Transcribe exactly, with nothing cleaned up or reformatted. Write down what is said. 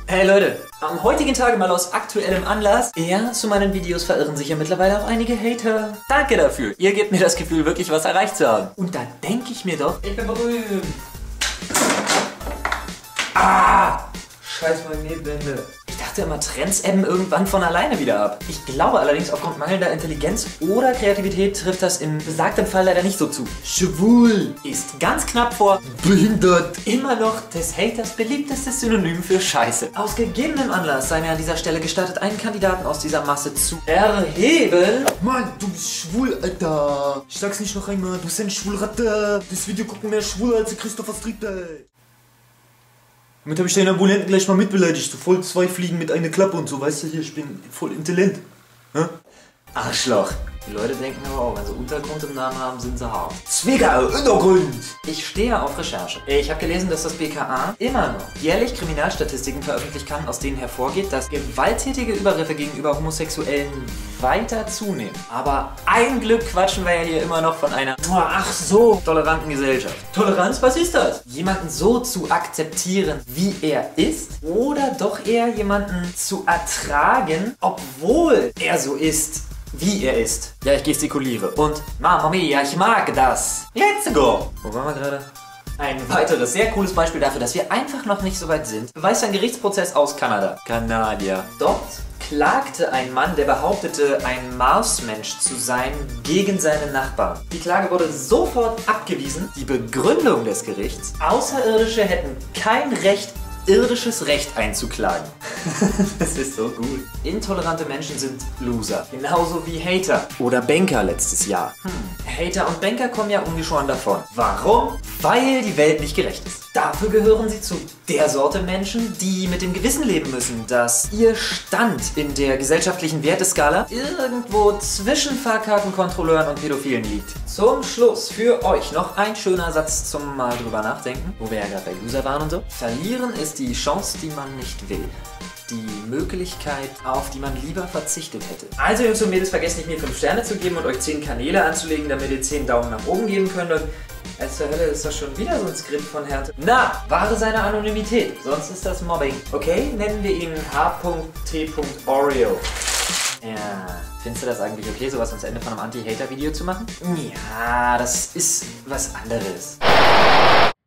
Hey Leute, am heutigen Tage mal aus aktuellem Anlass. Ja, zu meinen Videos verirren sich ja mittlerweile auch einige Hater. Danke dafür. Ihr gebt mir das Gefühl, wirklich was erreicht zu haben. Und da denke ich mir doch, ich bin berühmt. Ah! Scheiß Magnetwände. Ich dachte immer, Trends ebben irgendwann von alleine wieder ab. Ich glaube allerdings, aufgrund mangelnder Intelligenz oder Kreativität trifft das in besagtem Fall leider nicht so zu. Schwul ist ganz knapp vor behindert immer noch des Haters beliebtestes Synonym für Scheiße. Aus gegebenem Anlass sei mir an dieser Stelle gestattet, einen Kandidaten aus dieser Masse zu erheben. Mann, du bist schwul, Alter. Ich sag's nicht noch einmal, du bist ein Schwulratte. Das Video gucken mehr schwul als Christopher Street, ey. Damit habe ich den Ambulanten gleich mal mitbeleidigt. So voll zwei Fliegen mit einer Klappe und so, weißt du hier, ich bin voll intelligent. Ja? Arschloch. Die Leute denken aber auch, wenn sie Untergrund im Namen haben, sind sie hart. Zwickau, Untergrund. Ich stehe auf Recherche. Ich habe gelesen, dass das B K A immer noch jährlich Kriminalstatistiken veröffentlichen kann, aus denen hervorgeht, dass gewalttätige Übergriffe gegenüber Homosexuellen weiter zunehmen. Aber ein Glück quatschen wir ja hier immer noch von einer, ach so, toleranten Gesellschaft. Toleranz, was ist das? Jemanden so zu akzeptieren, wie er ist, oder doch eher jemanden zu ertragen, obwohl er so ist, wie er ist. Ja, ich gestikuliere. Und Mama mia, ich mag das. Let's go. Wo waren wir gerade? Ein weiteres sehr cooles Beispiel dafür, dass wir einfach noch nicht so weit sind, beweist ein Gerichtsprozess aus Kanada. Kanadier. Dort klagte ein Mann, der behauptete, ein Marsmensch zu sein, gegen seinen Nachbarn. Die Klage wurde sofort abgewiesen. Die Begründung des Gerichts: Außerirdische hätten kein Recht, irdisches Recht einzuklagen. Das ist so gut. Intolerante Menschen sind Loser. Genauso wie Hater. Oder Banker letztes Jahr. Hm. Hater und Banker kommen ja ungeschoren davon. Warum? Weil die Welt nicht gerecht ist. Dafür gehören sie zu der Sorte Menschen, die mit dem Gewissen leben müssen, dass ihr Stand in der gesellschaftlichen Werteskala irgendwo zwischen Fahrkartenkontrolleuren und Pädophilen liegt. Zum Schluss für euch noch ein schöner Satz zum mal drüber nachdenken, wo wir ja gerade bei Loser waren und so. Verlieren ist die Chance, die man nicht will. Die Möglichkeit, auf die man lieber verzichtet hätte. Also Jungs und Mädels, vergesst nicht, mir fünf Sterne zu geben und euch zehn Kanäle anzulegen, damit ihr zehn Daumen nach oben geben könnt. Und als zur Hölle ist das schon wieder so ein Skript von Härte. Na, wahre seine Anonymität, sonst ist das Mobbing. Okay, nennen wir ihn H T Oreo. Ja, findest du das eigentlich okay, sowas ans Ende von einem Anti-Hater-Video zu machen? Ja, das ist was anderes.